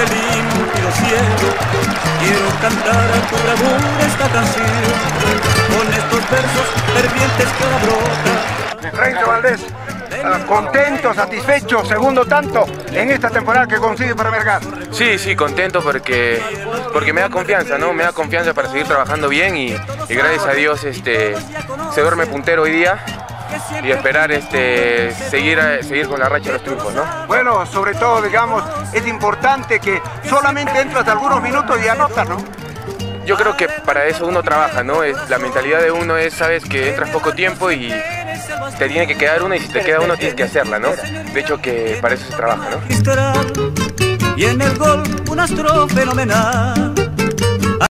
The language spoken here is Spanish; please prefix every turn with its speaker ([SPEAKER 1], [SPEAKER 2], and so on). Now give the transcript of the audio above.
[SPEAKER 1] del límpido cielo, quiero cantar a tu bravura esta canción, con estos versos fervientes que ahora brotan.
[SPEAKER 2] Efraín Valdés, contento, satisfecho, segundo tanto en esta temporada que consigue para Melgar.
[SPEAKER 3] Sí, contento porque me da confianza, ¿no? Me da confianza para seguir trabajando bien y gracias a Dios se duerme puntero hoy día y esperar seguir con la racha de los triunfos, ¿no?
[SPEAKER 2] Bueno, sobre todo, digamos, es importante que solamente entras algunos minutos y anotas, ¿no?
[SPEAKER 3] Yo creo que para eso uno trabaja, ¿no? La mentalidad de uno es, sabes, que entras poco tiempo y te tiene que quedar una y si te queda uno tienes que hacerla, ¿no? De hecho que para eso se trabaja, ¿no?
[SPEAKER 1] Y en el gol un astro fenomenal.